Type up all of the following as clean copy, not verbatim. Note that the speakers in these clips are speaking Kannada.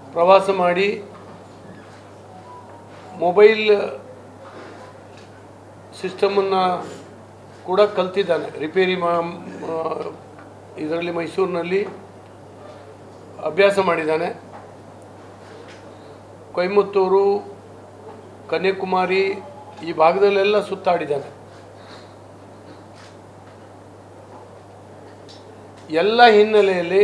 ಪ್ರವಾಸ ಮಾಡಿ ಮೊಬೈಲ್ ಸಿಸ್ಟಮನ್ನು ಕೂಡ ಕಲ್ತಿದ್ದಾನೆ. ರಿಪೇರಿ ಇದರಲ್ಲಿ ಮೈಸೂರಿನಲ್ಲಿ ಅಭ್ಯಾಸ ಮಾಡಿದ್ದಾನೆ. ಕೊಯಮತ್ತೂರು, ಕನ್ಯಾಕುಮಾರಿ ಈ ಭಾಗದಲ್ಲೆಲ್ಲ ಸುತ್ತಾಡಿದ್ದಾನೆ. ಎಲ್ಲ ಹಿನ್ನೆಲೆಯಲ್ಲಿ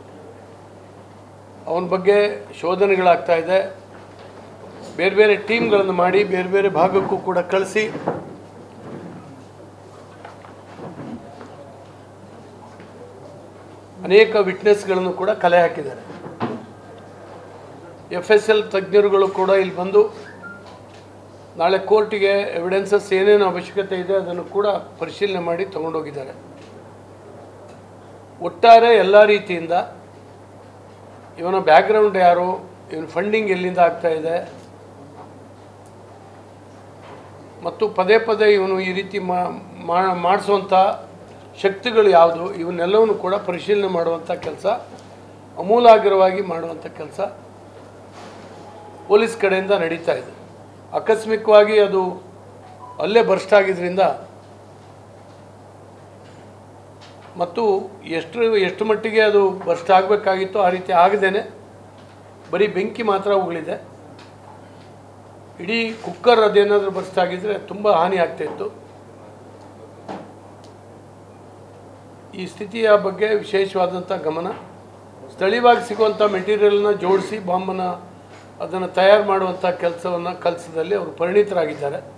ಅವನ ಬಗ್ಗೆ ಶೋಧನೆಗಳಾಗ್ತಾ ಇದೆ. ಬೇರೆ ಬೇರೆ ಟೀಮ್ಗಳನ್ನು ಮಾಡಿ ಬೇರೆ ಬೇರೆ ಭಾಗಕ್ಕೂ ಕೂಡ ಕಳಿಸಿ ಅನೇಕ ವಿಟ್ನೆಸ್ಗಳನ್ನು ಕೂಡ ಕಲೆ ಹಾಕಿದ್ದಾರೆ. FSL ತಜ್ಞರುಗಳು ಕೂಡ ಇಲ್ಲಿ ಬಂದು ನಾಳೆ ಕೋರ್ಟಿಗೆ ಎವಿಡೆನ್ಸಸ್ ಏನೇನು ಅವಶ್ಯಕತೆ ಇದೆ ಅದನ್ನು ಕೂಡ ಪರಿಶೀಲನೆ ಮಾಡಿ ತಗೊಂಡೋಗಿದ್ದಾರೆ. ಒಟ್ಟಾರೆ ಎಲ್ಲ ರೀತಿಯಿಂದ ಇವನ ಬ್ಯಾಕ್ಗ್ರೌಂಡ್ ಯಾರು, ಇವನ ಫಂಡಿಂಗ್ ಎಲ್ಲಿಂದ ಆಗ್ತಾ ಇದೆ ಮತ್ತು ಪದೇ ಪದೇ ಇವನು ಈ ರೀತಿ ಮಾಡಿಸುವಂಥ ಶಕ್ತಿಗಳು ಯಾವುದು, ಇವನ್ನೆಲ್ಲವನ್ನು ಕೂಡ ಪರಿಶೀಲನೆ ಮಾಡುವಂಥ ಕೆಲಸ, ಅಮೂಲಾಗ್ರವಾಗಿ ಮಾಡುವಂಥ ಕೆಲಸ ಪೊಲೀಸ್ ಕಡೆಯಿಂದ ನಡೀತಾ ಇದೆ. ಆಕಸ್ಮಿಕವಾಗಿ ಅದು ಅಲ್ಲೇ ಬರ್ಸ್ಟ್ ಆಗಿದ್ದರಿಂದ ಮತ್ತು ಎಷ್ಟು ಮಟ್ಟಿಗೆ ಅದು ಬರ್ಸ್ಟ್ ಆಗಬೇಕಾಗಿತ್ತು ಆ ರೀತಿ ಆಗದೇನೆ ಬರೀ ಬೆಂಕಿ ಮಾತ್ರ ಉಗುಳಿದೆ. ಇಡೀ ಕುಕ್ಕರ್ ಅದೇನಾದರೂ ಬರ್ಸ್ಟ್ ಆಗಿದ್ದರೆ ತುಂಬ ಹಾನಿ ಆಗ್ತಾಯಿತ್ತು. ಈ ಸ್ಥಿತಿಯ ಬಗ್ಗೆ ವಿಶೇಷವಾದಂಥ ಗಮನ, ಸ್ಥಳೀಯವಾಗಿ ಸಿಗುವಂಥ ಮೆಟೀರಿಯಲ್ನ ಜೋಡಿಸಿ ಬಾಂಬನ್ನು ಅದನ್ನು ತಯಾರು ಮಾಡುವಂಥ ಕೆಲಸವನ್ನು ಕಲಿಸಿದಲ್ಲಿ ಅವರು ಪರಿಣಿತರಾಗಿದ್ದಾರೆ.